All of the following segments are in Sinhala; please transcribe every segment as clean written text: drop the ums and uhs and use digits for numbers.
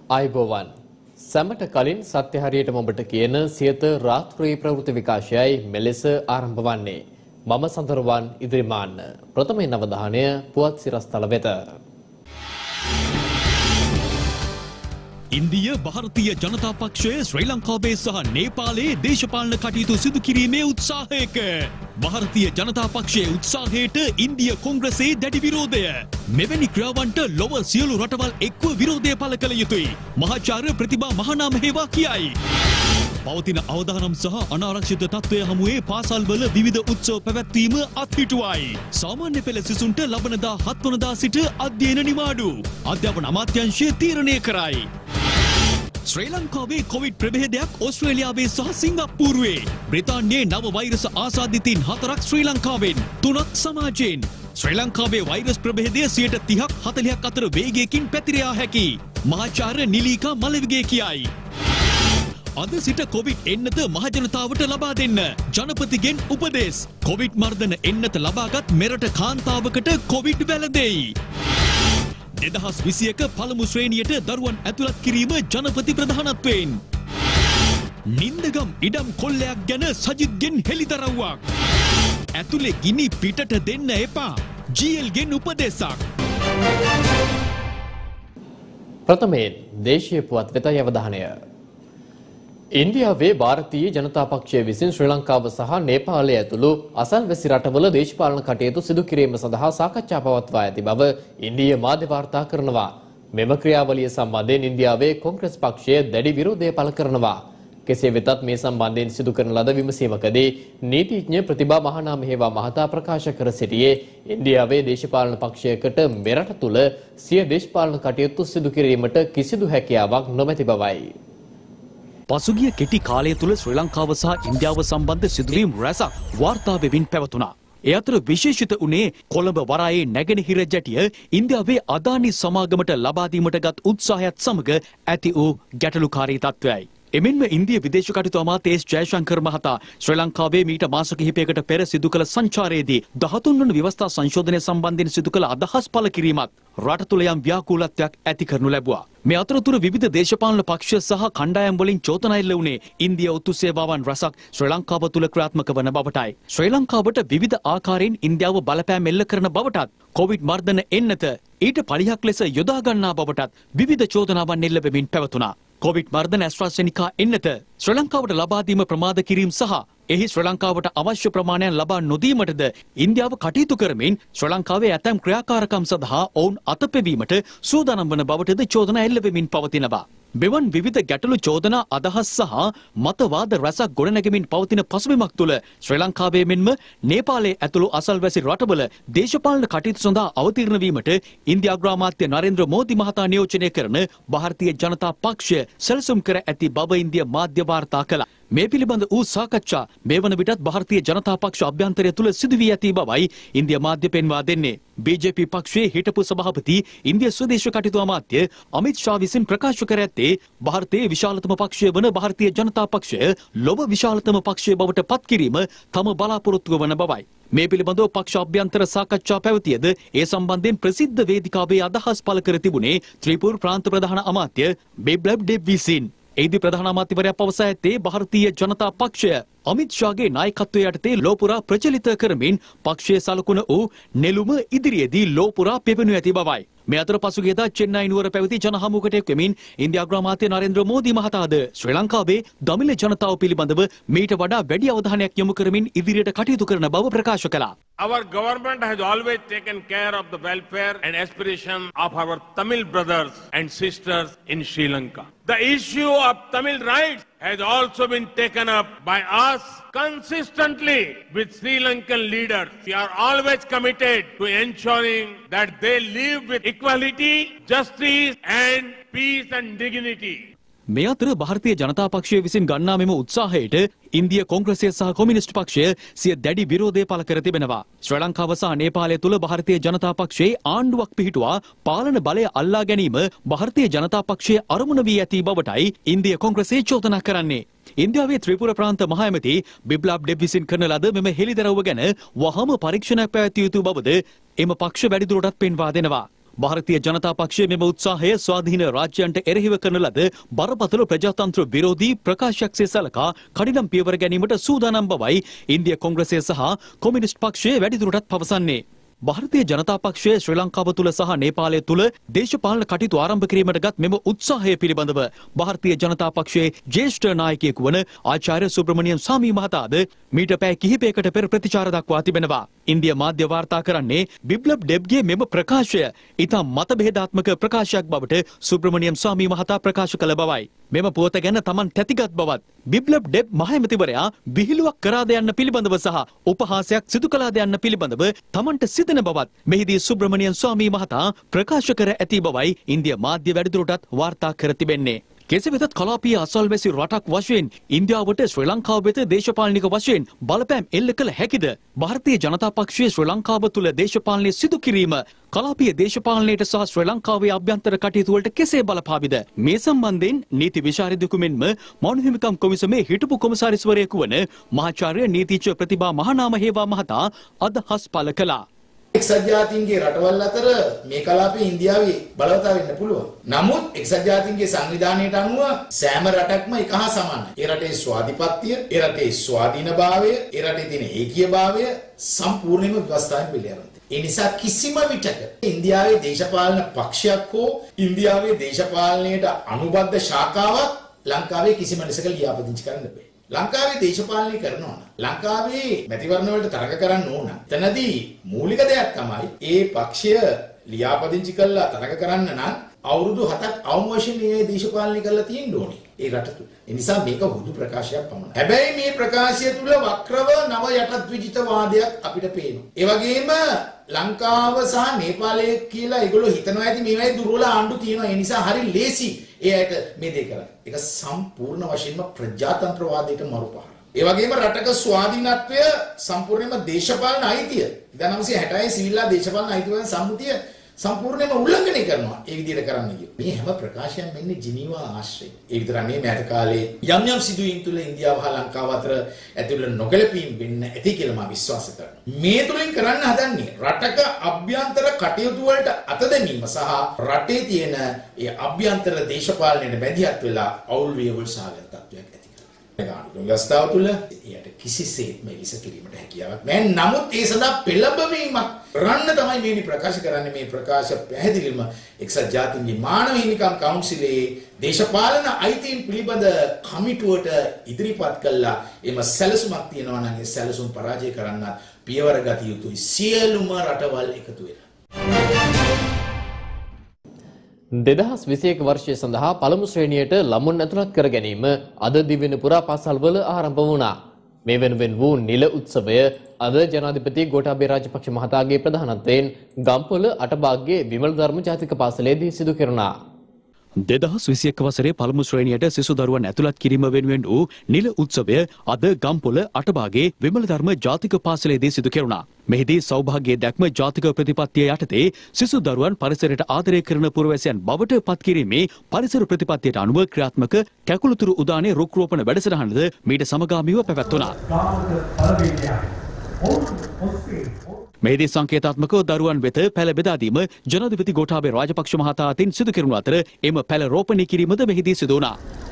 ආයුබෝවන් සැමට කලින් සත්‍ය හරියටම ඔබට කියන සියත රාත්‍රී ප්‍රවෘත්ති විකාශයයි මෙලෙස ආරම්භ වන්නේ. මම සඳරුවන් ඉදිරිමාන්න. ප්‍රථමයෙන් අවධානය පුවත් සිරස්තල වෙත. ඉන්දිය ಭಾರತೀಯ ජනතා පක්ෂය ශ්‍රී ලංකාවේ සහ නේපාලයේ දේශපාලන කටයුතු සිදු කිරීමේ උත්සාහයක ಭಾರತೀಯ ජනතා පක්ෂයේ උත්සාහයට ඉන්දිය කොංග්‍රසයේ දැඩි විරෝධය. මෙවැනි ක්‍රියාවන්ට ලොව සියලු රටවල් එක්ව විරෝධය පළ කළ යුතුයි. මහාචාර්ය ප්‍රතිභා මහනාම හේවා කියයි. පවතින අවදානම් සහ අනාරක්ෂිත තත්ත්වය හමුවේ පාසල්වල විවිධ උත්සව පැවැත්වීම අත්හිටුවයි. සාමාන්‍ය පෙළ සිසුන්ට ලබනදා 7 වනදා සිට අධ්‍යයන නිවාඩු අධ්‍යාපන අමාත්‍යාංශය තීරණය කරයි. ශ්‍රී ලංකාවේ කොවිඩ් ප්‍රභේදයක් ඕස්ට්‍රේලියාවේ සහ සිංගප්පූරුවේ. බ්‍රිතාන්‍යයේ නව වෛරස ආසාදිතයින් 4ක් ශ්‍රී ලංකාවෙන් 3ක් සමාජයෙන්. ශ්‍රී ලංකාවේ වෛරස් ප්‍රභේදය 30ක් 40ක් අතර වේගයකින් පැතිර හැකි. මහාචාර්ය නිලීකා මලවිගේ කියයි. අද සිට කොවිඩ් එන්නත මහජනතාවට ලබා දෙන්න ජනපතිගෙන් උපදෙස්. කොවිඩ් මර්ධන එන්නත ලබාගත් මෙරට කාන්තාවකට කොවිඩ් වැළඳෙයි. 2021 පළමු ශ්‍රේණියට දරුවන් ඇතුළත් කිරීම ජනපති ප්‍රධානත්වයෙන්. නින්දගම් ඉඩම් කොල්ලයක් ගැන සජිත්ගෙන් හෙළිදරව්වක්. ඇතුලේ ගිනි පිටට දෙන්න එපා. ජීඑල්ගෙන් උපදෙසක්. ප්‍රථමයෙන් දේශීය පුවත් වෙත අවධානය. ඉන්දියාවේ ಭಾರತೀಯ ජනතා පක්ෂය විසින් ශ්‍රී ලංකාව සහ නේපාලය ඇතුළු අසල්වැසි රටවල දේශපාලන කටයුතු සිදු කිරීම සඳහා සාකච්ඡා පවත්වා ඇති බව ඉන්දීය මාධ්‍ය වාර්තා කරනවා. මෙම ක්‍රියාවලිය සම්බන්ධයෙන් ඉන්දියාවේ කොංග්‍රස් පක්ෂය දැඩි විරෝධය පළ කරනවා. කෙසේ වෙතත් මේ සම්බන්ධයෙන් සිදු කරන ලද විමසීමකදී නීතිඥ ප්‍රතිභා මහනාම හේවා මහතා ප්‍රකාශ කර සිටියේ ඉන්දියාවේ දේශපාලන පක්ෂයකට මෙරට තුළ සිය දේශපාලන කටයුතු සිදු කිරීමට කිසිදු හැකියාවක් නොමැති බවයි. පසුගිය කෙටි කාලය තුළ ශ්‍රී ලංකාව සහ ඉන්දියාව සම්බන්ධ සිදුවීම් රැසක් වාර්තා වෙමින් පැවතුණා. ඒ අතර විශේෂිත වුණේ කොළඹ වරායේ නැගෙනහිර ජැටිය ඉන්දියාවේ අදානි සමාගමට ලබා දීමට ගත් උත්සාහයත් සමග ඇති වූ ගැටලුකාරී තත්ත්වයයි. එමෙන්ම ඉන්දිය විදේශ කටයුතු අමාත්‍ය එස් ජයශංකර් මහතා ශ්‍රී ලංකාවේ මීට මාස කිහිපයකට පෙර සිදු කළ සංචාරයේදී 13 වන ව්‍යවස්ථා සංශෝධනය සම්බන්ධයෙන් සිදු කළ අදහස් පළ කිරීමත් රට තුළ යම් ව්‍යාකූලත්වයක් ඇති කරනු ලැබුවා. මේ අතරතුර විවිධ දේශපාලන පක්ෂ සහ කණ්ඩායම් වලින් චෝදනා එල්ල වුණේ ඉන්දියා උතු සේවාවන් රසක් ශ්‍රී ලංකාව තුළ ක්‍රියාත්මක වන බවටයි. ශ්‍රී ලංකාවට විවිධ ආකාරයෙන් ඉන්දියාව බලපෑම් එල්ල කරන බවටත් කොවිඩ් මර්ධන එන්නත ඊට පලිහක් ලෙස යොදා ගන්නා බවටත් විවිධ චෝදනාවන් එල්ල වෙමින් පැවතුණා. කොවිඩ් මර්ධන ඇස්ට්‍රාසෙනිකා එන්නත ශ්‍රී ලංකාවට ලබා දීම ප්‍රමාද කිරීම සහ එහි ශ්‍රී ලංකාවට අවශ්‍ය ප්‍රමාණයන් ලබා නොදීමටද ඉන්දියාව කටයුතු කරමින් ශ්‍රී ලංකාවේ ඇතැම් ක්‍රියාකාරකම් සඳහා ඔවුන් අතපෙවීමට සූදානම් වන බවටද චෝදනා එල්ල වෙමින් පවතිනවා. මෙවන් විවිධ ගැටලු චෝදනා අදහස් සහ මතවාද රැසක් ගොඩනැගෙමින් පවතින පසුබිමක් තුළ ශ්‍රී ලංකාවේ මෙන්ම නේපාලයේ ඇතුළු අසල්වැසි රටවල දේශපාලන කටයුතු සඳහා අවතීර්ණ වීමට ඉන්දියා අග්‍රාමාත්‍ය නරේන්ද්‍ර මෝදි මහතා නියෝජනය කරන ಭಾರತೀಯ ජනතා පක්ෂය සැලසුම් කර ඇති බව ඉන්දියා මාධ්‍ය වාර්තා කළා. මේ පිළිබඳ වූ සාකච්ඡා මේ වන විටත් ಭಾರತೀಯ ජනතා පක්ෂ අභ්‍යන්තරය තුළ සිදු වී ඇති බවයි ඉන්දියා මාධ්‍ය පෙන්වා දෙන්නේ. BJP පක්ෂයේ හිටපු සභාපති ඉන්දියා ස්වදේශ කටයුතු අමාත්‍ය අමිත් ෂා විසින් ප්‍රකාශ කර ඇත්තේ ಭಾರತයේ විශාලතම පක්ෂය වන ಭಾರತೀಯ ජනතා පක්ෂය ලොව විශාලතම පක්ෂය බවට පත් කිරීම තම බලාපොරොත්තුව වන බවයි. මේ පිළිබඳව පක්ෂ අභ්‍යන්තර සාකච්ඡා පැවතියද ඒ සම්බන්ධයෙන් ප්‍රසිද්ධ වේදිකාවේ අදහස් පළ කර තිබුණේ ත්‍රිපුර ප්‍රාන්ත ප්‍රධාන අමාත්‍ය බිප්ලබ් දෙබ් විසින්. එහිදී ප්‍රධාන අමාත්‍යවරයා පවසා ඇත්තේ ಭಾರತೀಯ ජනතා පක්ෂය අමිත් ෂාගේ නායකත්වය යටතේ ලෝපුරා ප්‍රචලිත කරමින් පක්ෂයේ සලකුණ වූ නෙළුම ඉදිරියේදී ලෝපුරා පෙවෙනු ඇති බවයි. මේ අතර පසුගියදා චෙන්නයි නුවර පැවති ජනහමුවකට එක්වෙමින් ඉන්දියා අග්‍රාමාත්‍ය නරේන්ද්‍ර මෝදි මහතාද ශ්‍රී ලංකාවේ දමිළ ජනතාව පිළිබඳව මීට වඩා වැඩි අවධානයක් යොමු කරමින් ඉදිරියට කටයුතු කරන බව ප්‍රකාශ කළා. Our government has always taken care of the welfare and aspiration of our Tamil brothers and sisters in Sri Lanka. The issue of Tamil rights has also been taken up by us consistently with Sri Lankan leaders. We are always committed to ensuring that they live with equality, justice and peace and dignity. මේ අතර ಭಾರತೀಯ ජනතා පක්ෂය විසින් ගන්නා මෙම උත්සාහයට ඉන්දියා කොංග්‍රසය සහ කොමියුනිස්ට් පක්ෂය සිය දැඩි විරෝධය පළ කර තිබෙනවා. ශ්‍රී ලංකාව සහ නේපාලය තුළ ಭಾರತೀಯ ජනතා පක්ෂයේ ආණ්ඩුවක් පිහිටුවා පාලන බලය අල්ලා ගැනීම ಭಾರತೀය ජනතා පක්ෂයේ අරමුණ වී ඇති බවටයි ඉන්දියා කොංග්‍රසය චෝදනා කරන්නේ. ඉන්දියාවේ ත්‍රිපුර ප්‍රාන්ත මහ ඇමති බිප්ලබ් දෙබ් විසින් කරන ලද මෙම හෙළිදරව්ව ගැන වහම පරීක්ෂණයක් පැවැත්විය යුතු බවද එම පක්ෂ වැඩිදුරටත් පෙන්වා දෙනවා. ಭಾರತೀಯ ಜನತಾ ಪಕ್ಷයේ මෙම උත්සාහය ස්වාධීන රාජ්‍යයන්ට එරෙහිව කරන ලද බරපතල ප්‍රජාතන්ත්‍ර විරෝධී ප්‍රකාශයක් සේ සලකා කඩිනම් පියවර ගැනීමට සූදානම් බවයි ඉන්දිය කොංග්‍රසය සහ කොමියුනිස්ට් පක්ෂය වැඩිදුරටත් පවසන්නේ. ಭಾರತೀಯ ಜನತಾ ಪಕ್ಷය ශ්‍රී ලංකාව තුල සහ නේපාලය තුල දේශපාලන කටයුතු ආරම්භ කිරීමට ගත් මෙම උත්සාහය පිළිබඳව ಭಾರತೀಯ ಜನತಾ පක්ෂයේ ජ්‍යෙෂ්ඨ නායකයෙකු වන ආචාර්ය සුබ්‍රමණියන් ස්වාමී මහතාද මීට පැය කිහිපයකට පෙර ප්‍රතිචාර දක්වා තිබෙනවා. ඉන්දිය මාධ්‍ය වාර්තා කරන්නේ බිප්ලබ් ඩෙබ්ගේ මෙම ප්‍රකාශය ඉතා මතභේදාත්මක ප්‍රකාශයක් බවට සුබ්‍රමණියන් ස්වාමී මහතා ප්‍රකාශ කළ බවයි. මෙම පුවත ගැන තමන් තැතිගත් බවත් බිප්ලබ් ඩෙබ් මහඇමතිවරයා විහිළුවක් කරාද යන්න පිළිබඳව සහ උපහාසයක් සිදු කළාද යන්න පිළිබඳව තමන්ට සිතන බවත් මෙහිදී සුබ්‍රමණියන් ස්වාමී මහතා ප්‍රකාශ කර ඇති බවයි ඉන්දිය මාධ්‍ය වැඩිදුරටත් වාර්තා කර තිබෙන්නේ. කෙසේ වෙතත් කලාපීය අසල්වැසි රටක් වශයෙන් ඉන්දියාවට ශ්‍රී ලංකාව වෙත දේශපාලනික වශයෙන් බලපෑම් එල්ල කළ හැකිද? ಭಾರತೀಯ ಜನತಾ පක්ෂයේ ශ්‍රී ලංකාව තුළ දේශපාලනය සිදු කිරීම කලාපීය දේශපාලනයට සහ ශ්‍රී ලංකාවේ අභ්‍යන්තර කටයුතු වලට කෙසේ බලපාවිද? මේ සම්බන්ධයෙන් නීති විශාරදයෙකු මෙන්ම මනු හිමිකම් කොමිසමේ හිටපු කොමසාරිස්වරයෙකු වන මහාචාර්ය නීතිඥ ප්‍රතිභා මහනාම හේවා මහතා අදහස් පළ කළා. එක්සත් ජාතීන්ගේ රටවල් අතර මේ කලාපයේ ඉන්දියාවේ බලවතා වෙන්න පුළුවන්. නමුත් එක්සත් ජාතීන්ගේ සංවිධානයට අනුව සෑම රටක්ම එක හා සමානයි. ඒ රටේ ස්වාධිපත්‍ය, ඒ රටේ ස්වාධීනභාවය, ඒ රටේ තියෙන ඒකීයභාවය සම්පූර්ණයෙන්ම ව්‍යවස්ථාවෙන් පිළිඅරන්. ඒ නිසා කිසිම විටක ඉන්දියාවේ දේශපාලන පක්ෂයක් හෝ ඉන්දියාවේ දේශපාලනයට අනුබද්ධ ශාඛාවක් ලංකාවේ කිසිම ලෙසක ලියාපදිංචි කරන්න බෑ. ලංකාවේ දේශපාලනය කරනවා නම් ලංකාවේ මැතිවරණ වලට තරඟ කරන්න ඕන. එතනදී මූලික දෙයක් තමයි ඒ පක්ෂය ලියාපදිංචි කරලා තරඟ කරන්න නම් අවුරුදු 7ක් අවම වශයෙන් මේ දේශපාලනය කරලා තියෙන්න ඕනේ ඒ රට තුල. ඒ නිසා මේක හුදු ප්‍රකාශයක් පමණයි. හැබැයි මේ ප්‍රකාශය තුල වක්‍රව නව යටත් විජිත වාදයක් අපිට පේනවා. ඒ වගේම ලංකාව සහ නේපාලය කියලා ඒගොල්ලෝ හිතනවා ඇති මේවයි දුර්වල ආණ්ඩු තියෙනවා. ඒ නිසා හරි ලේසි ඒ අයට මේ දේ කරන්න. ඒක සම්පූර්ණ වශයෙන්ම ප්‍රජාතන්ත්‍රවාදයට මරුපහර. ඒ වගේම රටක ස්වාධීනත්වය සම්පූර්ණයෙන්ම දේශපාලන අයිතිය 1960 සිවිල්ලා දේශපාලන අයිතිය සම්මුතිය සම්පූර්ණයෙන්ම උල්ලංඝනය කරනවා. ඒ විදිහට කරන්න ගියොත් මේ හැම ප්‍රකාශයක්ම වෙන්නේ ජිනීවා ආශ්‍රයෙන්. ඒ විතර නෙමෙයි මෑත කාලේ යම් සිදුවීම් තුළ ඉන්දියාව හා ලංකාව අතර ඇතිවන නොගැලපීම් වෙන්න ඇති කියලා මම විශ්වාස කරනවා. මේ තුලින් කරන්න හදන්නේ රටක අභ්‍යන්තර කටයුතු වලට අත දැමීම සහ රටේ තියෙන ඒ අභ්‍යන්තර දේශපාලනයට බැඳියත් වෙලා අවුල් වේවුල් සහගත තත්ත්වයක් ඇති කරනවා. ව්‍යවස්ථාව තුළ එයට කිසිසේත්ම එලිස කිරීමට හැකියාවක් නැහැ. නමුත් ඒ සඳහා පෙළඹවීමක් රන්න තමයි මේ ප්‍රකාශ කරන්නේ. මේ ප්‍රකාශ පැහැදිලිවම එක්සත් ජාතීන්ගේ මානව හිමිකම් කවුන්සිලේ දේශපාලන අයිතීන් පිළිබඳ කමිටුවට ඉදිරිපත් කළා. එම සැලසුමක් තියෙනවා නම් ඒ සැලසුම් පරාජය කරන්න පියවර ගත යුතුයි සියලුම රටවල් එකතු වෙලා. 2021 වර්ෂය සඳහා පළමු ශ්‍රේණියට ළමුන් ඇතුළත් කර ගැනීම අද දිවෙන පුරා පාසල්වල ආරම්භ වුණා. මේ වෙනුවෙන් වූ නිල උත්සවය අද ජනාධිපති ගෝඨාභය රාජපක්ෂ මහතාගේ ප්‍රධානත්වයෙන් ගම්පොළ අටභාග්‍යයේ විමල ධර්ම ජාතික පාසලේදී සිදු කෙරුණා. 2021 වසරේ පළමු ශ්‍රේණියට සිසු දරුවන් ඇතුළත් කිරීම වෙනුවෙන් වූ නිල උත්සවය අද ගම්පොළ අටභාගයේ විමල ධර්ම ජාතික පාසලේදී සිදු කෙරුණා. මෙහිදී සෞභාග්‍ය දැක්ම ජාතික ප්‍රතිපත්තිය යටතේ සිසු දරුවන් පරිසරයට ආදරය කරන පුරවැසියන් බවට පත් කිරීමේ පරිසර ප්‍රතිපත්තියට අනුව ක්‍රියාත්මක කැකුළුතුරු උදානයේ රුක් රෝපණ වැඩසටහනද මීට සමගාමීව පැවැත්වුණා. මෙහිදී සංකේතාත්මකව දරුවන් වෙත පැළ බෙදා දීම ජනාධිපති ගෝඨාභය රාජපක්ෂ මහතා අතින් සිදු කෙරුණු අතර එම පැළ රෝපණය කිරීමද මෙහිදී සිදු වුණා.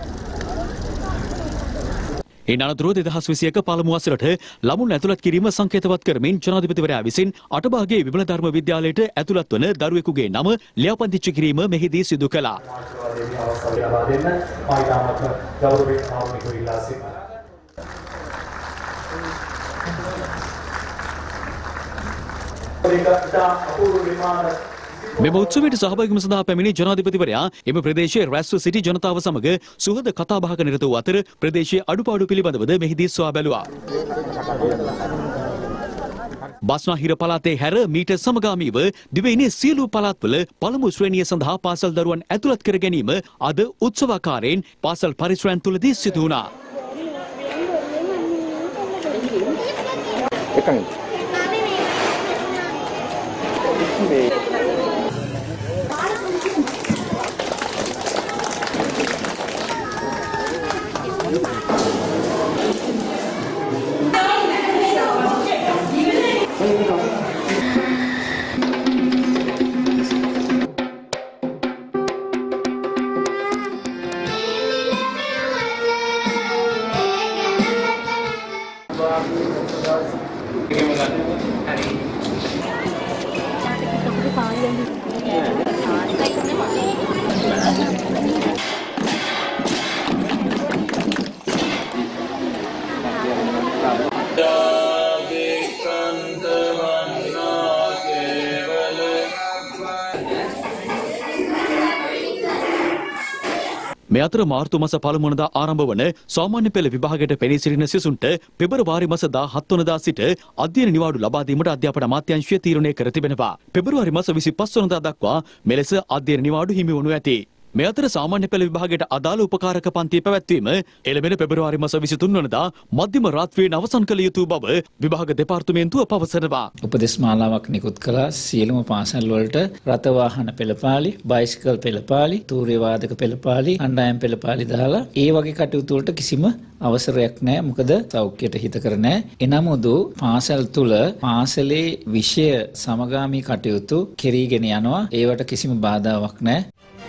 ඒ අනතුරුව 2021 පළමු වසරට ළමුන් ඇතුළත් කිරීම සංකේතවත් කරමින් ජනාධිපතිවරයා විසින් අටභාගයේ විමල ධර්ම විද්‍යාලයට ඇතුළත් වන දරුවෙකුගේ නම ලියාපදිංචි කිරීම මෙහිදී සිදු කළා. මෙම උත්සවයට සහභාගී වීම සඳහා පැමිණි ජනාධිපතිවරයා එම ප්‍රදේශයේ රැස්ව සිටි ජනතාව සමග සුහද කතාබහක නිරත වූ අතර ප්‍රදේශයේ අඩුපාඩු පිළිබඳවද මෙහිදී සොයා බැලුවා. බස්නාහිර පළාතේ හැර මීට සමගාමීව දිවයිනේ සියලු පළාත්වල පළමු ශ්‍රේණිය සඳහා පාසල් දරුවන් ඇතුළත් කර ගැනීම අද උත්සවාකාරයෙන් පාසල් පරිසරයන් තුළදී සිදු වුණා. මේ අතර මාර්තු මාස පළමු වනදා ආරම්භ වන සාමාන්‍ය පෙළ විභාගයට පෙනී සිටින සිසුන්ට පෙබරවාරි මාස 17 වනදා සිට අධ්‍යයන නිවාඩු ලබා දීමට අධ්‍යාපන අමාත්‍යාංශය තීරණය කර තිබෙනවා. පෙබරවාරි මාස 25 වනදා දක්වා මෙලෙස අධ්‍යයන නිවාඩු හිමි වනු ඇති. මේ අතර සාමාන්‍ය පෙළ විභාගයට අදාළ උපකාරක පන්ති පැවැත්වීම එළඹෙන පෙබරවාරි මාස 23 වනදා මධ්‍යම රාත්‍රියෙන් අවසන් කළ යුතු බව විභාග දෙපාර්තමේන්තුව පවසනවා. උපදෙස් මාලාවක් නිකුත් කළා සියලුම පාසල් වලට රථ වාහන පෙළපාලි, බයිසිකල් පෙළපාලි, තූර්ය වාදක පෙළපාලි, අණ්ඩායම් පෙළපාලි දාලා ඒ වගේ කටයුතු වලට කිසිම අවසරයක් නැහැ. මොකද සෞඛ්‍යයට හිතකර නැහැ. එනමුදු පාසල් තුල පාසලේ විෂය සමගාමී කටයුතු කෙරීගෙන යනවා. ඒවට කිසිම බාධාවක් නැහැ.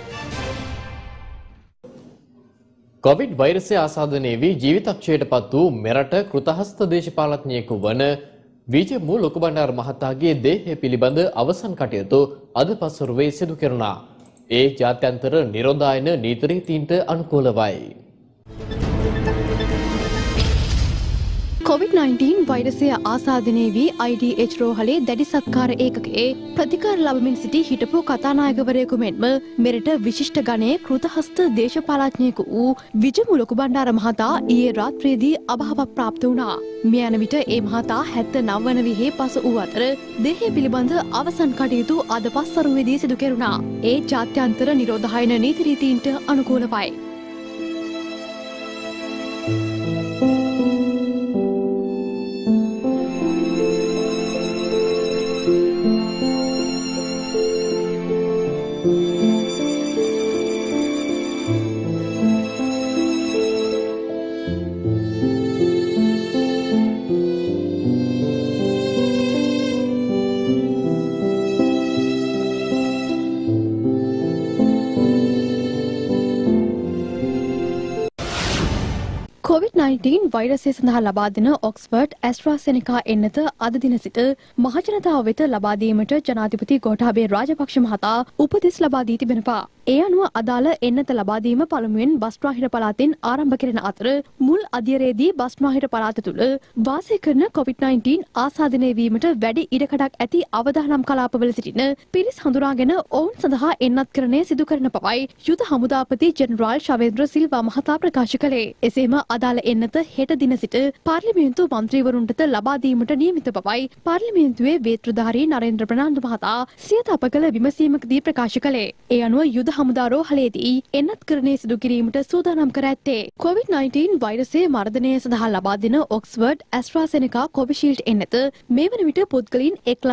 කොවිඩ් වෛරසය ආසාදනය වී ජීවිතක්ෂයට පත් වූ මෙරට කෘතහස්ත දේශපාලඥයෙකු වන විජේමු ලොකුබණ්ඩාර මහතාගේ දේහය පිළිබඳ අවසන් කටයුතු අද පසුරුවේ සිදු කෙරුණා. ඒ ජාත්‍යන්තර නිරෝධායන නීති රීතීන්ට අනුකූලවයි. COVID-19 වෛරසය ආසාදනය වී IDH රෝහලේ දැඩි සත්කාර ඒකකයේ ප්‍රතිකාර ලබමින් සිටි හිටපු කතානායකවරයෙකු මෙන්ම මෙරට විශිෂ්ට ගණයේ කෘතහස්ත දේශපාලඥයෙකු වූ විජේමු ලොකුබණ්ඩාර මහතා ඊයේ රාත්‍රියේදී අභාව ප්‍රාප්ත වුණා. මේ යන විට ඒ මහතා 79 වන විහේ පසු වූ අතර දේහය පිළිබඳ අවසන් කටයුතු අද පස්වරුවේදී සිදු කෙරුණා. ඒ ජාත්‍යන්තර නිරෝධායන නීති රීතීන්ට අනුකූලවයි. COVID-19 වෛරසය සඳහා ලබා දෙන ඔක්ස්ෆර්ඩ් ඇස්ට්‍රාසෙනිකා එන්නත අද දින සිට මහජනතාව වෙත ලබා දීමට ජනාධිපති ගෝඨාභය රාජපක්ෂ මහතා උපදෙස් ලබා දී තිබෙනවා. ඒ අනුව අදාළ එන්නත ලබා දීම පළමුවෙන් බස්නාහිර පළාතෙන් ආරම්භ කෙරෙන අතර මුල් අදියරේදී බස්නාහිර පළාත තුළ වාසය කරන COVID-19 ආසාදනය වීමට වැඩි ඉඩකඩක් ඇති අවදානම් කලාපවල සිටින පිරිස් හඳුනාගෙන ඔවුන් සඳහා එන්නත්කරණය සිදු කරන බවයි යුද හමුදාපති ජෙනරාල් ශවේන්ද්‍ර සිල්වා මහතා ප්‍රකාශ කළේ. එසේම අදාළ එන්නත හෙට දින සිට පාර්ලිමේන්තු මන්ත්‍රීවරුන්ට ලබා දීමට නියමිත බවයි පාර්ලිමේන්තුවේ වේත්‍රධාරී නරේන්ද්‍ර ප්‍රනාන්දු මහතා සියත අප කළ විමසීමකදී ප්‍රකාශ කළේ. ඒ අනුව යුද හමුදා රෝහලේදී එන්නත්කරණය සිදු කිරීමට සූදානම් කර ඇත්තේ. COVID-19 වෛරසය මර්ධනය සඳහා ලබා දෙන ඔක්ස්ෆර්ඩ් ඇස්ට්‍රාසෙනිකා කොවිෂීල්ඩ් එන්නත මේ වන විට පුද්ගලයන්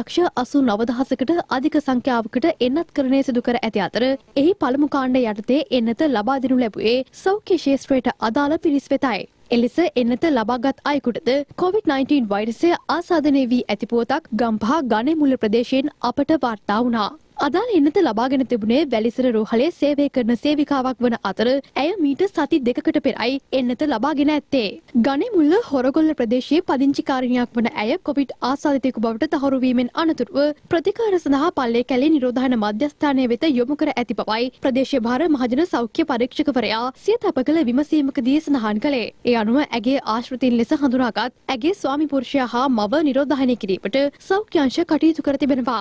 1,89,000කට අධික සංඛ්‍යාවකට එන්නත්කරණය සිදු කර ඇති අතර එහි පළමු කාණ්ඩ යටතේ එන්නත ලබා දෙනු ලැබුවේ සෞඛ්‍ය ශාස්ත්‍රයට අදාළ පිරිස් වෙතයි. එලෙස එන්නත ලබාගත් අයෙකුටද COVID-19 වෛරසය ආසාදනය වී ඇති පුවතක් ගම්පහ ගණේමුල්ල ප්‍රදේශයෙන් අපට වාර්තා වුණා. අදාළ එන්නත ලබාගෙන තිබුණේ වැලිසර රෝහලේ සේවය කරන සේවිකාවක් වන අතර ඇය මීට සති 2කට පෙරයි එන්නත ලබාගෙන ඇත්තේ. ගණේමුල්ල හොරගොල්ල ප්‍රදේශයේ පදිංචිකාරිනියක් වන ඇය කොවිඩ් ආසාදිතයෙකු බවට තහවුරු වීමෙන් අනතුරුව ප්‍රතිකාර සඳහා පල්ලේ කැලේ නිරෝධායන මධ්‍යස්ථානය වෙත යොමු කර ඇති බවයි ප්‍රදේශීය භාර මහජන සෞඛ්‍ය පරීක්ෂකවරයා සියත අප කළ විමසීමකදී සඳහන් කළේ. ඒ අනුව ඇගේ ආශ්‍රිතයින් ලෙස හඳුනාගත් ඇගේ ස්වාමි පුරුෂයා හා මව නිරෝධායනය කිරීමට සෞඛ්‍යාංශ කටයුතු කර තිබෙනවා.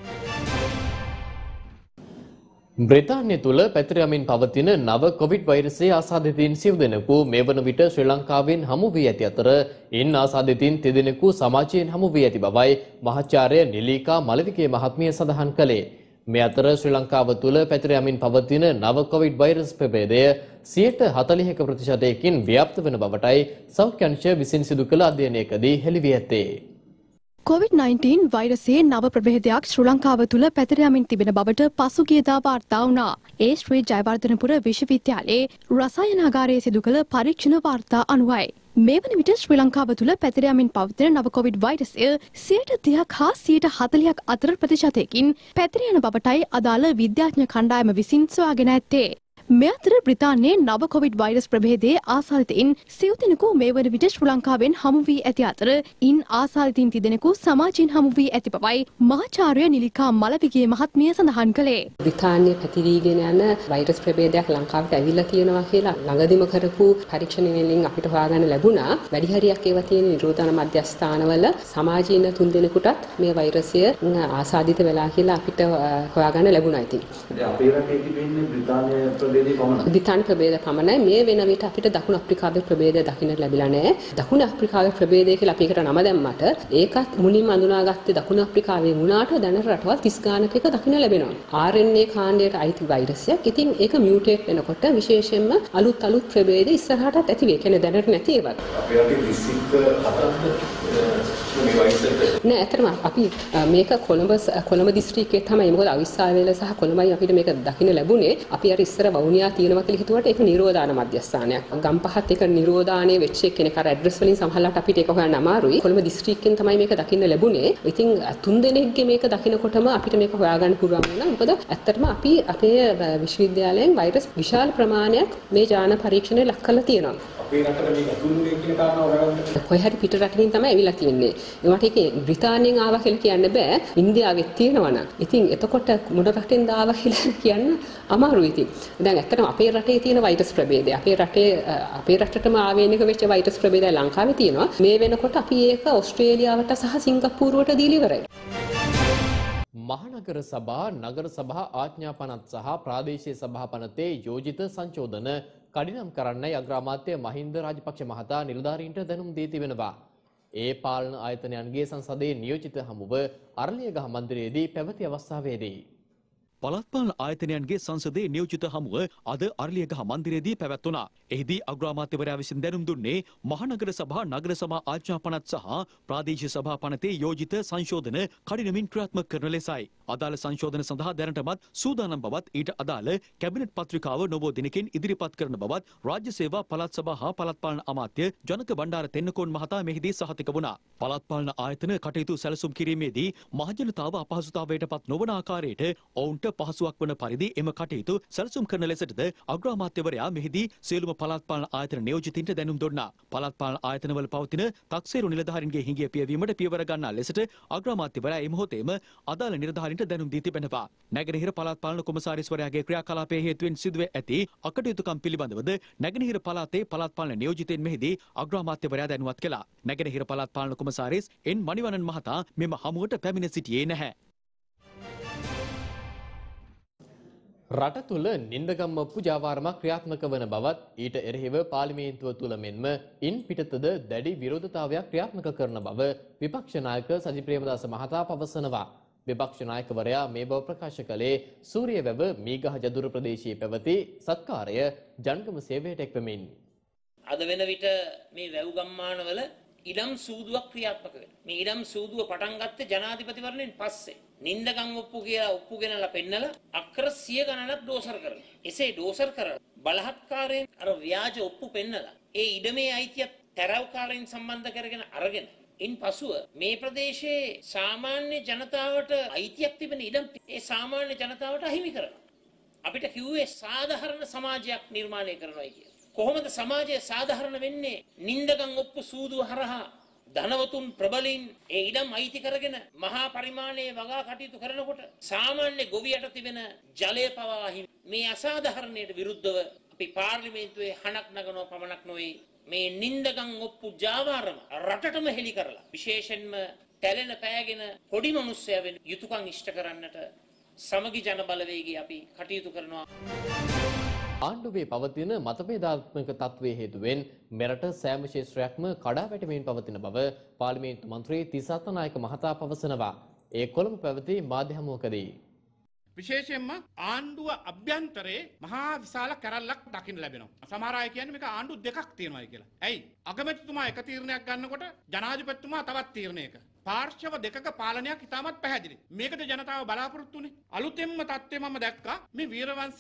බ්‍රිතාන්‍ය තුළ පැතිරයමින් පවතින නව කොවිඩ් වෛරසයේ ආසාදිතයින් සිව් දෙනෙකු මේ වන විට ශ්‍රී ලංකාවෙන් හමු වී ඇති අතර ඉන් ආසාදිතයින් දෙදෙනෙකු සමාජයෙන් හමු වී ඇති බවයි මහාචාර්ය නිලීකා මලවිකේ මහත්මිය සඳහන් කළේ. මේ අතර ශ්‍රී ලංකාව තුළ පැතිරයමින් පවතින නව කොවිඩ් වෛරස් ප්‍රභේදය 40%කින් ව්‍යාප්ත වන බවටයි සෞඛ්‍ය අංශය විසින් සිදු කළ අධ්‍යයනයකදී හෙළි වී ඇත්තේ. COVID-19 වෛරසයේ නව ප්‍රභේදයක් ශ්‍රී ලංකාව තුළ පැතිර යමින් තිබෙන බවට පසුගියදා වාර්තා වුණා. ඒ ශ්‍රී ජයවර්ධනපුර විශ්වවිද්‍යාලයේ රසායනාගාරයේ සිදු කළ පරීක්ෂණ වාර්තා අනුවයි. මේ වන විට ශ්‍රී ලංකාව තුළ පැතිර යමින් පවතින නව කොවිඩ් වෛරසය 30% හා 40% අතර ප්‍රතිශතයකින් පැතිර යන බවටයි අදාළ විද්‍යාඥ කණ්ඩායම විසින් සොයාගෙන ඇත්තේ. මේ අතර බ්‍රිතාන්‍යයේ නව කොවිඩ් වෛරස් ප්‍රභේදයේ ආසාදිතයින් සිව් දෙනෙකු මේ වන විට ශ්‍රී ලංකාවෙන් හමු වී ඇති අතර ඉන් ආසාදිතයින් තිදෙනෙකු සමාජයෙන් හමු වී ඇති බවයි මහාචාර්ය නිලිකා මලවිගේ මහත්මිය සඳහන් කළේ. බ්‍රිතාන්‍යයේ පැතිරීගෙන යන වෛරස් ප්‍රභේදයක් ලංකාවට ඇවිල්ලා තියෙනවා කියලා ළඟදිම කරපු පරීක්ෂණ වලින් අපිට හොයාගන්න ලැබුණා. වැඩි හරියක් ඒවා තියෙන නිරෝධන මධ්‍යස්ථානවල සමාජීය ඉන්න තුන් දෙනෙකුටත් මේ වෛරසය ආසාදිත වෙලා කියලා අපිට හොයාගන්න ලැබුණා. ඉතින් අපේ රටේ තිබෙන්නේ බ්‍රිතාන්‍ය ප්‍රභේදයේ පමණයි. බ්‍රිතාන්‍ය ප්‍රභේද පමණයි. මේ වෙන විට අපිට දකුණු අප්‍රිකාවේ ප්‍රභේදය දකින්න ලැබිලා නැහැ. දකුණු අප්‍රිකාවේ ප්‍රභේදය කියලා අපි එකට නම දැම්මට ඒකත් මුලින්ම අඳුනාගත්තේ දකුණු අප්‍රිකාවේ වුණාට දැනට රටවල් 30 ගානක එක දකින්න ලැබෙනවා. RNA කාණ්ඩයට අයිති වෛරසයක්. ඉතින් ඒක මියුටේට් වෙනකොට විශේෂයෙන්ම අලුත් ප්‍රභේද ඉස්සරහටත් ඇති වෙයි. කියන්නේ දැනට නැති ඒවා. අපේ රටේ දිස්ත්‍රික්ක හතරක් මේ වෛරසයට නෑ ඇත්තටම අපි මේක කොළඹ දිස්ත්‍රික්කයේ තමයි. මොකද අවිස්සාවේල සහ කොළඹයි අපිට මේක දකින්න ලැබුණේ. අපි අර ඉස්සර වවුනියා තියෙනවා කියලා හිතුවට ඒක නිරෝධාන මධ්‍යස්ථානයක්. ගම්පහත් ඒක නිරෝධානයේ වෙච්ච කෙනෙක් අර ඇඩ්‍රස් වලින් සමහරවිට අපිට ඒක හොයන්න අමාරුයි. කොළඹ දිස්ත්‍රික්කෙන් තමයි මේක දකින්න ලැබුණේ. ඉතින් තුන් දෙනෙක්ගේ මේක දකින්නකොටම අපිට මේක හොයාගන්න පුළුවන් වුණා. මොකද ඇත්තටම අපි අපේ විශ්වවිද්‍යාලයෙන් වෛරස් විශාල ප්‍රමාණයක් මේ ජාන පරීක්ෂණය ලක් කරලා තියෙනවා. අපේ රටට මේක අතුරුනේ කියන කාරණාව හොයාගන්න. කොයි හරි පිට රටකින් තමයි ඇවිල්ලා තියෙන්නේ. ඒවට ඒක බ්‍රිතාන්‍යයෙන් ආවා කියලා කියන්න බෑ. ඉන්දියාවෙත් තියෙනවා නම්. ඉතින් එතකොට මොන රටෙන්ද ආවා කියලා කියන්න අමාරුයි ඉතින්. දැන් ඇත්තටම අපේ රටේ තියෙන වෛරස් ප්‍රභේදය අපේ රටටම ආවේනික වෙච්ච වෛරස් ප්‍රභේදය ලංකාවේ තියෙනවා. මේ වෙනකොට අපි ඒක ඕස්ට්‍රේලියාවට සහ සිංගප්පූරුවට දීලා ඉවරයි. මහනගර සභා නගර සභා ආඥා පනත් සහ ප්‍රාදේශීය සභා පනතේ යෝජිත සංශෝධන කඩිනම් කරන්නයි අග්‍රාමාත්‍ය මහින්ද රාජපක්ෂ මහතා නිලධාරීන්ට දැනුම් දී තිබෙනවා. ඒ පාලන ආයතනයන්ගේ සංසදයේ නියෝජිත හමුව අරලියගහ මන්දිරයේදී පැවති අවස්ථාවේදී පළාත් පාලන ආයතනයන්ගේ සංසදයේ නියෝජිත හමුව අද අරලියගහ මන්දිරයේදී පැවැත්වුණා. එහිදී අග්‍රාමාත්‍යවරයා විසින් දැනුම් දුන්නේ මහනගර සභා නගර සභා ආඥා පනත් සහ ප්‍රාදේශීය සභා පනතේ යෝජිත සංශෝධන කඩිනමින් ක්‍රියාත්මක කරන ලෙසයි. අදාළ සංශෝධන සඳහා දැනටමත් සූදානම් බවත් ඊට අදාළ කැබිනට් පත්‍රිකාව නොබෝ දිනකින් ඉදිරිපත් කරන බවත් රාජ්‍ය සේවා පළාත් සභා හා පළාත් පාලන අමාත්‍ය ජනක බණ්ඩාර තෙන්නකෝන් මහතා මෙහිදී සහතික වුණා. පළාත් පාලන ආයතන කටයුතු සැලසුම් කිරීමේදී මහජනතාව අපහසුතාවයට පත් නොවන ආකාරයට ඔවුන්ට පහසුවක් වන පරිදි එම කටයුතු සැලසුම් කරන ලෙසටද අග්‍රාමාත්‍යවරයා මෙහිදී සියලුම පළාත් පාලන ආයතන නියෝජිතින්ට දැනුම් දුන්නා. පළාත් පාලන ආයතනවල පවතින තක්සේරු නිලධාරීන්ගේ හිඟිය පියවීමට පියවර ගන්නා ලෙසට අග්‍රාමාත්‍යවරයා මේ මොහොතේම අදාළ නිලධාරීන්ට දැනුම් දී තිබෙනවා. නැගෙනහිර පළාත් පාලන කොමසාරිස්වරයාගේ ක්‍රියාකලාපයේ හේතුවෙන් සිදුව ඇති අකටයුතුකම් පිළිබඳවද නැගෙනහිර පළාතේ පළාත් පාලන නියෝජිතයින් මෙහිදී අග්‍රාමාත්‍යවරයා දැනුවත් කළා. නැගෙනහිර පළාත් පාලන කොමසාරිස් එන් මණිවණන් මහතා මෙම හමුවට පැමිණ සිටියේ නැහැ. රට තුළ නින්දගම්ම පූජාවාරමක් ක්‍රියාත්මක වන බවත් ඊට එරෙහිව පාර්ලිමේන්තුව තුළ මෙන්ම ඉන් පිටතද දැඩි විරෝධතාවයක් ක්‍රියාත්මක කරන බව විපක්ෂ නායක සජිත් ප්‍රේමදාස මහතා පවසනවා. විපක්ෂ නායකවරයා මේ බව ප්‍රකාශ කළේ සූරියවැව මීගහ ජදුර ප්‍රදේශයේ පැවති සත්කාරය ජංගම සේවයට එක්වමින්. අද වෙන විට මේ වැව් ගම්මානවල ඉඩම් සූදුවක් ක්‍රියාත්මක වෙනවා. මේ ඉඩම් සූදුව පටන් ගත්තේ ජනාධිපතිවරණයෙන් පස්සේ. නින්දගම් ඔප්පු කියලා ඔප්පු ගෙනලා පෙන්නලා අක්කර 100 ගණනක් ඩෝසර් කරලා. එසේ ඩෝසර් කරලා බලහත්කාරයෙන් අර ව්‍යාජ ඔප්පු පෙන්නලා ඒ ඉඩමේ අයිතිය තරවකාරයෙන් සම්බන්ධ කරගෙන අරගෙන ඉන් පසුව මේ ප්‍රදේශයේ සාමාන්‍ය ජනතාවට අයිතියක් තිබෙන ඉඩම් ඒ සාමාන්‍ය ජනතාවට අහිමි කරනවා. අපිට කිව්වේ සාධාරණ සමාජයක් නිර්මාණය කරනවා කියලා. කොහොමද සමාජය සාධාරණ වෙන්නේ? නින්දගම් ඔප්පු සූදුව හරහා ධනවතුන් ප්‍රබලින් ඒ ඉඩම් අයිති කරගෙන මහා පරිමාණයේ වගා කටයුතු කරනකොට සාමාන්‍ය ගොවියට තිබෙන ජලය පවා මේ අසාධාරණයට විරුද්ධව අපි පාර්ලිමේන්තුවේ හණක් නගනවා පමණක් නොවේ මේ නින්දගම් ඔප්පු ජාවාරම රටටම හෙළි කරලා විශේෂයෙන්ම තැලෙන පෑගෙන පොඩි මිනිස්සයා වෙන යුතුයකම් ඉෂ්ට කරන්නට සමගි ජන බලවේගය අපි කටයුතු කරනවා. ආණ්ඩුවේ පවතින මතභේදාත්මක තත්ත්වයේ හේතුවෙන් මෙරට සෑම ක්ෂේත්‍රයක්ම කඩා වැටෙමින් පවතින බව පාර්ලිමේන්තු මන්ත්‍රී තිසාත නායක මහතා පවසනවා. ඒ කොළඹ පැවති මාධ්‍ය හමුවකදී විශේෂයෙන්ම ආණ්ඩුව අභ්‍යන්තරයේ මහා විශාල කැරැල්ලක් දකින්න ලැබෙනවා. සමහර අය කියන්නේ මේක ආණ්ඩු දෙකක් තියෙනවායි කියලා. ඇයි? අගමැතිතුමා එක තීරණයක් ගන්නකොට ජනාධිපතිතුමා තවත් තීරණයක. පාර්ශව දෙකක පාලනයක් ඉතාමත් පැහැදිලි. මේකද ජනතාව බලාපොරොත්තු වෙන්නේ. අලුතෙන්ම තත්ත්වය මම දැක්කා මේ වීරවංශ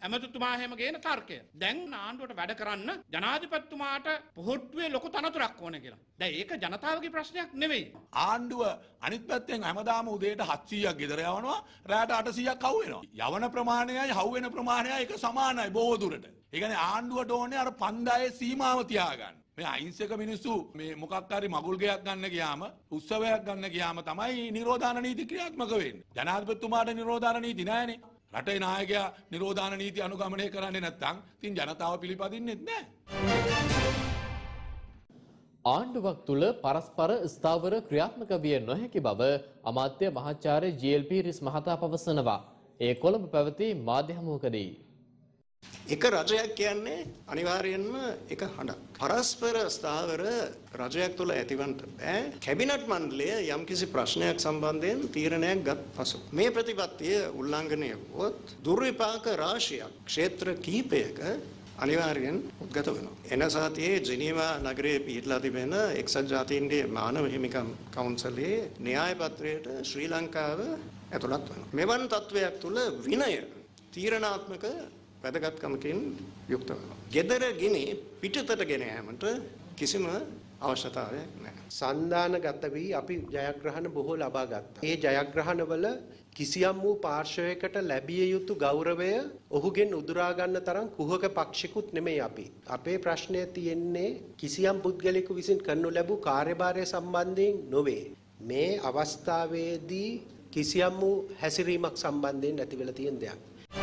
ඇමතිතුමා හැම ගේන තර්කය. දැන් ආණ්ඩුවට වැඩ කරන්න ජනාධිපතිතුමාට පොහොට්ටුවේ ලොකු තනතුරක් ඕන කියලා. දැන් ඒක ජනතාවගේ ප්‍රශ්නයක් නෙවෙයි. ආණ්ඩුව අනිත් පැත්තෙන් හැමදාම උදේට 700ක් ගෙදර යවනවා රාට 800ක් හවු වෙනවා. යවන ප්‍රමාණයයි හවු වෙන ප්‍රමාණයයි එක සමානයි බොහෝ දුරට. ඒ කියන්නේ ආණ්ඩුවට ඕනේ අර පන්දායේ සීමාව තියාගන්න. මේ අහිංසක මිනිස්සු මේ මොකක් හරි මගුල් ගයක් ගන්න ගියාම උත්සවයක් ගන්න ගියාම තමයි නිරෝධාන නීති ක්‍රියාත්මක වෙන්නේ. ජනාධිපතිතුමාට නිරෝධාන නීති නැහැනේ. රටේ නායකයා නිරෝධාන නීති අනුගමනය කරන්නේ නැත්නම් ඉතින් ජනතාව පිළිපදින්නෙත් නැහැ. ආණ්ඩුවක් තුල පරස්පර ස්ථාවර ක්‍රියාත්මක විය නොහැකි බව අමාත්‍ය මහාචාර්ය ජී.එල්. පීරිස් මහතා පවසනවා. ඒ කොළඹ පැවති මාධ්‍ය හමුවකදී එක රජයක් කියන්නේ අනිවාර්යයෙන්ම එක හඬක්. පරස්පර ස්ථාවර රජයක් තුළ ඇතිවන්න බෑ. කැබිනට් මණ්ඩලය යම්කිසි ප්‍රශ්නයක් සම්බන්ධයෙන් තීරණයක් ගත් පසු මේ ප්‍රතිපත්තිය උල්ලංඝනය වුවොත් දුර්විපාක රාශියක් ක්ෂේත්‍ර කිහිපයක අනිවාර්යෙන් උද්ගත වෙනවා. එන සතියේ ජිනීවා නගරයේ පිහිටලා තිබෙන එක්සත් ජාතීන්ගේ මානව හිමිකම් කවුන්සලයේ න්‍යාය පත්‍රයට ශ්‍රී ලංකාව ඇතුළත් වෙනවා. මෙවන් තත්වයක් තුළ විනය තීරණාත්මක වැදගත්කමකින් යුක්ත වෙනවා. gedara gini පිටතට ගෙන යාමට කිසිම අවශ්‍යතාවයක් නැහැ. සන්දානගත වී අපි ජයග්‍රහණ බොහෝ ලබා ගත්තා. ඒ ජයග්‍රහණවල කිසියම් වූ පාර්ශවයකට ලැබිය යුතු ගෞරවය ඔහුගෙන් උදුරා ගන්න තරම් කුහක පක්ෂිකුත් නෙමෙයි අපි. අපේ ප්‍රශ්නය තියෙන්නේ කිසියම් පුද්ගලයෙකු විසින් කරනු ලැබූ කාර්යභාරය සම්බන්ධයෙන් නොවේ. මේ අවස්ථාවේදී කිසියම් වූ හැසිරීමක් සම්බන්ධයෙන් ඇති වෙලා තියෙන දෙයක්.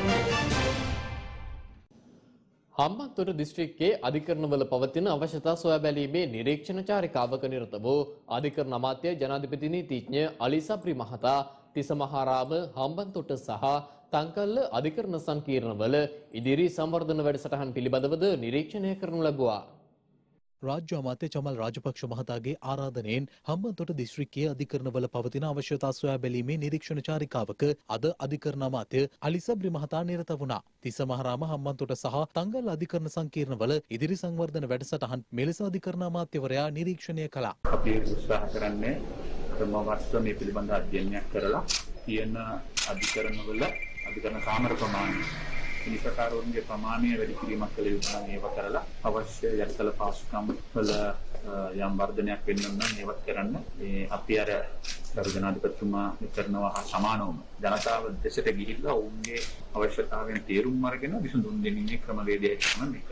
හම්බන්තොට දිස්ත්‍රික්කයේ අධිකරණවල පවතින අවශ්‍යතා සොයා බැලීමේ නිරීක්ෂණ චාරිකාවක නිරත වූ අධිකරණ අමාත්‍ය ජනාධිපති නීතිඥ අලි සබ්රි මහතා තිසමහාරාම හම්බන්තොට සහ තංකල්ල අධිකරණ සංකීර්ණවල ඉදිරි සංවර්ධන වැඩසටහන් පිළිබඳවද නිරීක්ෂණය කරනු ලැබුවා. රාජ්‍ය අමාත්‍ය චමල් රාජපක්ෂ මහතාගේ ආරාධනයෙන් හම්බන්තොට දිස්ත්‍රික්කයේ අධිකරණවල පවතින අවශ්‍යතා සොයා බැලීමේ නිරීක්ෂණ චාරිකාවක අද අධිකරණ අමාත්‍ය අලි සබ්රි මහතා නිරත වුණා. තිසමහාරාම හම්බන්තොට සහ තංගල් අධිකරණ සංකීර්ණවල ඉදිරි සංවර්ධන වැඩසටහන් මෙලෙස අධිකරණ අමාත්‍යවරයා නිරීක්ෂණය කළා. අපි උත්සාහ කරන්නේ ක්‍රමවත්ව මේ පිළිබඳ අධ්‍යයනයක් කරලා තියෙන අධිකරණවල අධිකරණ කාමර ප්‍රමාණය නිසකාරෝන්ගේ ප්‍රමාණය වැඩි කිරීමක් කළ යුතු නම් ඒව කරලා අවශ්‍ය යටිතල පාසුකම් වල යම් වර්ධනයක් වෙන්න නම් ඒවත් කරන්න. මේ අපි අර ගරු ජනාධිපතිතුමා කරනවා සමානවම ජනතාව දෙසට ගිහිල්ලා ඔවුන්ගේ අවශ්‍යතාවයන් තේරුම් අරගෙන විසඳුම් දෙන්නේ ක්‍රමවේදයක් තමයි මේක.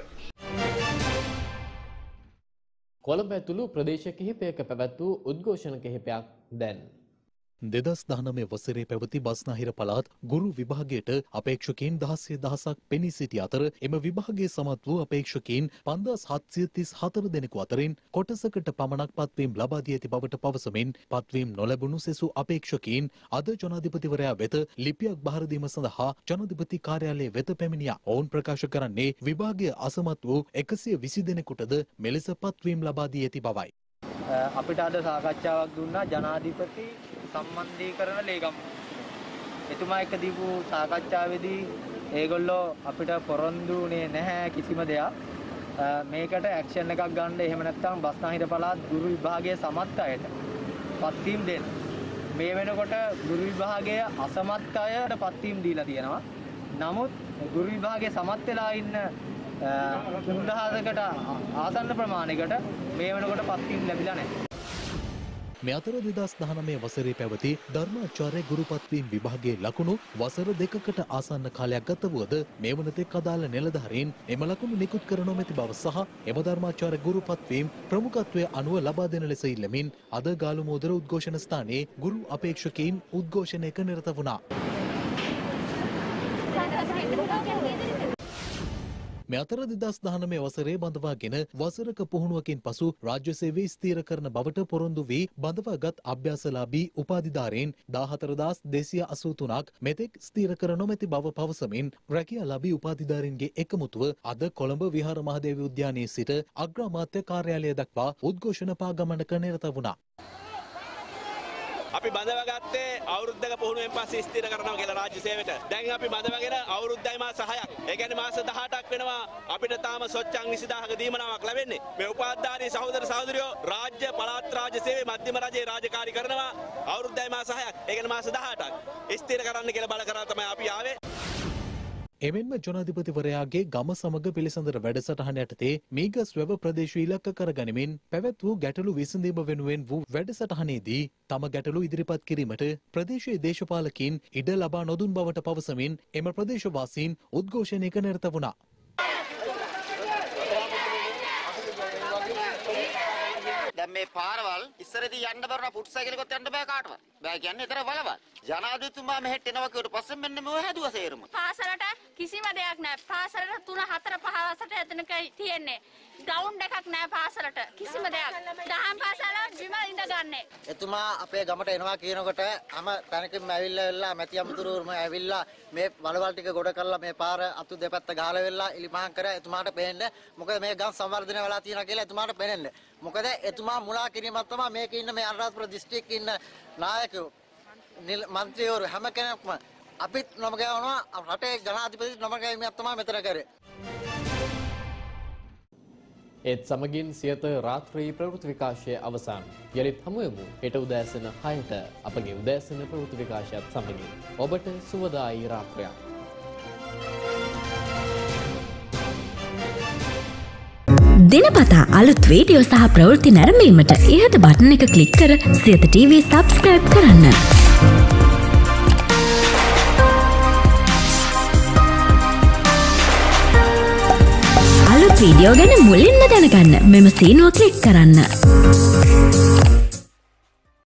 කොළඹ ඇතුළු ප්‍රදේශ කිහිපයක පැවැත් වූ උද්ඝෝෂණ කිහිපයක් දැන් 2019 වසරේ පැවති බස්නාහිර පළාත් ගුරු විභාගයට අපේක්ෂකයන් 16,000ක් පෙනී සිටි අතර එම විභාගයේ සමත් වූ අපේක්ෂකයන් 5734 දෙනෙකු අතරින් කොටසකට පමණක් පත්වීම් ලබා දී ඇති බවට පවසමින් පත්වීම් නොලැබුණු සෙසු අපේක්ෂකයන් අද ජනාධිපතිවරයා වෙත ලිපියක් බහර දීම සඳහා ජනාධිපති කාර්යාලයේ වෙත පැමිණියා. ඔවුන් ප්‍රකාශ කරන්නේ විභාගයේ අසමත් වූ 120 දෙනෙකුටද මෙලෙස පත්වීම් ලබා දී ඇති බවයි. අපිට අද සාකච්ඡාවක් දුන්නා ජනාධිපති සම්බන්ධීකරණ ලේකම්. එතුමා එක්ක දීපු සාකච්ඡාවේදී ඒගොල්ලෝ අපිට පොරොන්දුුනේ නැහැ කිසිම දෙයක්. මේකට ඇක්ෂන් එකක් ගන්න එහෙම නැත්නම් බස්නාහිර පළාත් ගුරු විභාගයේ සමත් අයට පත්වීම් දෙන්න. මේ වෙනකොට ගුරු විභාගයේ අසමත් අයට පත්වීම් දීලා තියෙනවා. නමුත් ගුරු විභාගයේ සමත් වෙලා ඉන්න 3000කට ආසන්න ප්‍රමාණයකට මේ වෙනකොට පත්වීම් ලැබිලා නැහැ. මේ අතර 2019 වසරේ පැවති ධර්මාචාර්ය ගුරුපත්වීම් විභාගයේ ලකුණු වසර 2කට ආසන්න කාලයක් ගත වුවද මේ වනතෙක් අදාළ නිලධාරීන් එම ලකුණු නිකුත් කර නොමැති බව සහ එම ධර්මාචාර්ය ගුරුපත්වීම් ප්‍රමුඛත්වයේ අනුව ලබා දෙන ලෙස ඉල්ලමින් අද ගාලුමෝදර උද්ඝෝෂණ ස්ථානයේ ගුරු අපේක්ෂකයින් උද්ඝෝෂණයක නිරත වුණා. මේ අතර 2019 වසරේ බඳවාගෙන වසරක පුහුණුවකින් පසු රාජ්‍ය සේවය ස්ථීර කරන බවට පොරොන්දු වී බඳවාගත් අභ්‍යාසලාභී උපාධිධාරීන් 14283ක් මෙතෙක් ස්ථීර කර නොමැති බව පවසමින් රැකියාලාභී උපාධිධාරීන්ගේ එකමුතුව අද කොළඹ විහාර මහදේව උද්‍යානයේ සිට අග්‍රාමාත්‍ය කාර්යාලය දක්වා උද්ඝෝෂණ පාගමනක නිරත වුණා. අපි බඳවගත්තේ අවුරුද්දක පුහුණුවෙන් පස්සේ ස්ථිර කරනවා කියලා රාජ්‍ය සේවයට. දැන් අපි බඳවගෙන අවුරුද්දයි මාස 6ක්. ඒ කියන්නේ මාස 18ක් වෙනවා අපිට තාම සොච්චම් 20000ක දීමනාවක් ලැබෙන්නේ. මේ උපාධිධාරී සහෝදර සහෝදරියෝ රාජ්‍ය පළාත් රාජ්‍ය සේවයේ මධ්‍යම රජයේ රාජකාරී කරනවා අවුරුද්දයි මාස 6ක්. ඒ කියන්නේ මාස 18ක්. ස්ථිර කරන්න කියලා බල කරලා තමයි අපි ආවේ. එමෙන්ම ජනාධිපතිවරයාගේ ගම සමග පිළිසඳර වැඩසටහන යටතේ මීගස් වැව ප්‍රදේශය ඉලක්ක කරගනිමින් පැවැත් වූ ගැටලු විසඳීම වෙනුවෙන් වූ වැඩසටහනේදී තම ගැටලු ඉදිරිපත් කිරීමට ප්‍රදේශයේ දේශපාලකයින් ඉඩ ලබා නොදුන් බවට පවසමින් එම ප්‍රදේශවාසීන් උද්ඝෝෂණයක නිරත වුණා. දැන් මේ පාරවල් ඉස්සරදී යන්න බරන පුට් සයිකලයකට යන්න බෑ කාටවත්. බෑ කියන්නේ ඒතර වලවල්. ජනාධිපතිතුමා මෙහෙට එනවා කියවට පස්සේ මෙන්න මෙව හැදුවා සේරම. පාසලට කිසිම දෙයක් නැහැ. පාසලට 3 4 5 වසරට එතනකයි තියෙන්නේ. ග්‍රවුන්ඩ් එකක් නැහැ පාසලට. කිසිම දෙයක්. දහම් පාසල බිම ඉඳගන්නේ. එතුමා අපේ ගමට එනවා කියනකොට හැම තැනකින්ම ඇවිල්ලා මැති අමුතුරුම ඇවිල්ලා මේ වලවල් ටික ගොඩ කරලා මේ පාර අතු දෙපැත්ත ගහලා වෙලා ඉලිමහන් කර එතුමාට පේන්නේ. මොකද මේ ගම් සංවර්ධනය වෙලා තියෙනවා කියලා එතුමාට පේන්නේ. මොකද එතුමා මුලා කිරීමක් තමයි මේකේ ඉන්න මේ අනුරාධපුර දිස්ත්‍රික්කේ ඉන්න නායකයෝ මන්ත්‍රීවරු හැම කෙනෙක්ම අපිත් නම ගවනවා රටේ ජනාධිපති නම ගවීමක් තමයි මෙතන කරේ. ඒත් සමගින් සියත රාත්‍රී ප්‍රවෘත්ති විකාශය අවසන්. යලිත් හමුවෙමු හෙට උදෑසන 6ට අපගේ උදෑසන ප්‍රවෘත්ති විකාශයත් සමගින්. ඔබට සුවදායි රාත්‍රියක්. දිනපතා අලුත් වීඩියෝ සහ ප්‍රවෘත්ති නැරඹීමට ඉහත බටන් එක ක්ලික් කර සියත TV සබ්ස්ක්‍රයිබ් කරන්න. අලුත් වීඩියෝ ගැන මුලින්ම දැනගන්න මෙම සීනුව ක්ලික් කරන්න.